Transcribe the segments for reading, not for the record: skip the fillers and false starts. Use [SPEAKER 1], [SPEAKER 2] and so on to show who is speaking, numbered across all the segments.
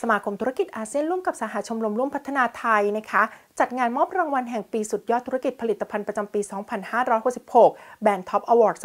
[SPEAKER 1] มาคมธุรกิจอาเซียนร่วมกับสหชมรมร่วมพัฒนาไทยนะคะจัดงานมอบรางวัลแห่งปีสุดยอดธุรกิจผลิตภัณฑ์ประจำปี 2566 แบรนด์ท็อปอวอร์ด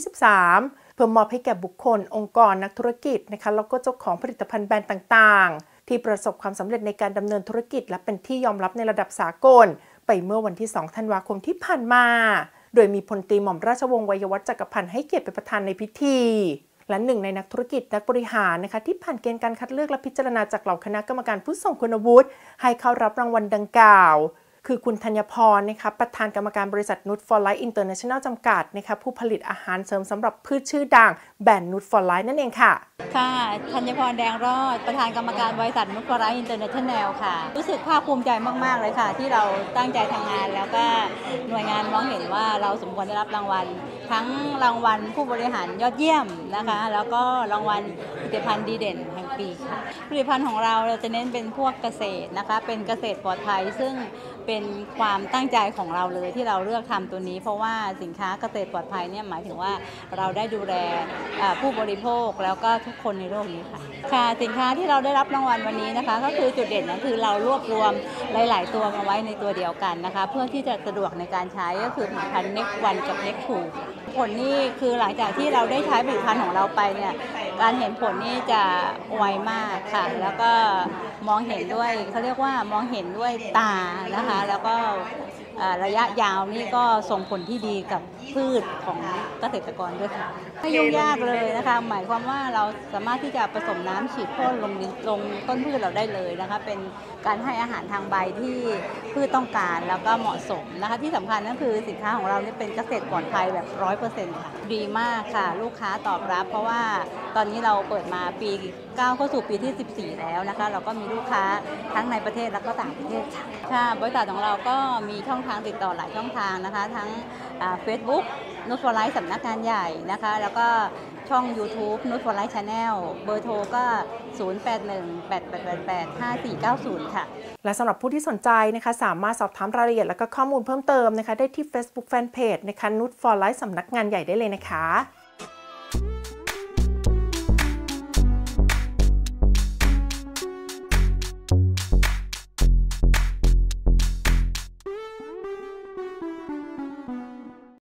[SPEAKER 1] 2023 เพื่อมอบให้แก่บุคคลองค์กรนักธุรกิจนะคะแล้วก็เจ้าของผลิตภัณฑ์แบรนด์ต่างๆที่ประสบความสำเร็จในการดำเนินธุรกิจและเป็นที่ยอมรับในระดับสากลไปเมื่อวันที่ 2 ธันวาคมที่ผ่านมาโดยมีพลตรีหม่อมราชวงศ์วัยวัฒน์จักรพันธ์ให้เกียรติเป็นประธานในพิธีและหนึ่งในนักธุรกิจนักบริหารนะคะที่ผ่านเกณฑ์การคัดเลือกและพิจารณาจากเหล่าคณะกรรมการผู้ทรงคุณวุฒิให้เข้ารับรางวัลดังกล่าวคือคุณธัญพรนะคะประธานกรรมการบริษัท Nude for Life International จำกัดนะคะผู้ผลิตอาหารเสริมสำหรับพืชชื่อดังแบรนด์ Nude for Life นั่นเองค่ะ
[SPEAKER 2] ค่ะธัญพรแดงรอดประธานกรรมการบริษัท Nude for Life International ค่ะรู้สึกภาคภูมิใจมากๆเลยค่ะที่เราตั้งใจทำงานแล้วก็หน่วยงานมองเห็นว่าเราสมควรได้รับรางวัลทั้งรางวัลผู้บริหารยอดเยี่ยมนะคะแล้วก็รางวัลผลิตภัณฑ์ดีเด่นแห่งปีค่ะผลิตภัณฑ์ของเราจะเน้นเป็นพวกเกษตรนะคะเป็นเกษตรปลอดภัยซึ่งเป็นความตั้งใจของเราเลยที่เราเลือกทำตัวนี้เพราะว่าสินค้าเกษตรปลอดภัยเนี่ยหมายถึงว่าเราได้ดูแลผู้บริโภคแล้วก็ทุกคนในโลกนี้ค่ะสินค้าที่เราได้รับรางวัลวันนี้นะคะก็คือจุดเด่นก็คือเรารวบรวมหลายๆตัวมาไว้ในตัวเดียวกันนะคะเพื่อที่จะสะดวกในการใช้ก็คือผลิตภัณฑ์ Next One กับ Next Two ผลนี่คือหลังจากที่เราได้ใช้ผลิตภัณฑ์ของเราไปเนี่ยการเห็นผลนี่จะไวมากค่ะแล้วก็มองเห็นด้วยเขาเรียกว่ามองเห็นด้วยตานะคะแล้วก็ระยะยาวนี่ก็ส่งผลที่ดีกับพืชของเกษตรกรด้วยค่ะไม่ยุ่งยากเลยนะคะหมายความว่าเราสามารถที่จะผสมน้ำฉีดพ่นลงต้นพืชเราได้เลยนะคะเป็นการให้อาหารทางใบที่พืชต้องการแล้วก็เหมาะสมนะคะที่สำคัญก็คือสินค้าของเราเนี่ยเป็นเกษตรปลอดภัยแบบ 100% ค่ะดีมากค่ะลูกค้าตอบรับเพราะว่าตอนนี้เราเปิดมาปีก้าวเข้าสู่ปีที่ 14 แล้วนะคะเราก็มีลูกค้าทั้งในประเทศและก็ต่างประเทศค่ะบริษัทของเราก็มีช่องทางติดต่อหลายช่องทางนะคะทั้งFacebook Nude for Life สำนักงานใหญ่นะคะแล้วก็ช่อง YouTube Nude for Life Channel เบอร์โทรก็ 0818888540 ค่ะ
[SPEAKER 1] และสำหรับผู้ที่สนใจนะคะสามารถสอบถามรายละเอียดและก็ข้อมูลเพิ่มเติมนะคะได้ที่ Facebook Fanpage นะคะ Nude for Life สำนักงานใหญ่ได้เลยนะคะ